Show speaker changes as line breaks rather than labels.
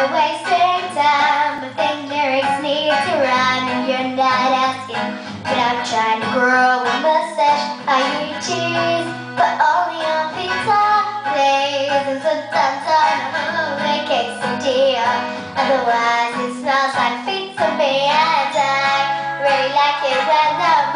you're wasting time. But then lyrics need to rhyme and you're not asking. But I'm trying to grow a mustache. I eat cheese, but only on pizza days. And sometimes on a quesadilla. Otherwise it smells like pizza me. And I really like it when the